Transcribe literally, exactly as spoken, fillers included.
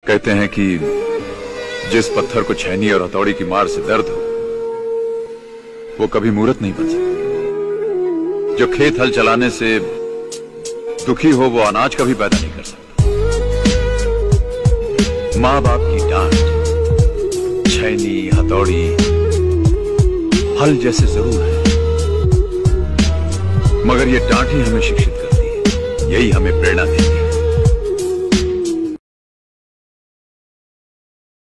कहते हैं कि जिस पत्थर को छैनी और हथौड़ी की मार से दर्द हो वो कभी मूर्त नहीं बन सकता। जो खेत हल चलाने से दुखी हो वो अनाज कभी पैदा नहीं कर सकता। माँ बाप की डांट, छैनी, हथौड़ी हल जैसे जरूर है, मगर ये डांट ही हमें शिक्षित करती है, यही हमें प्रेरणा देती है।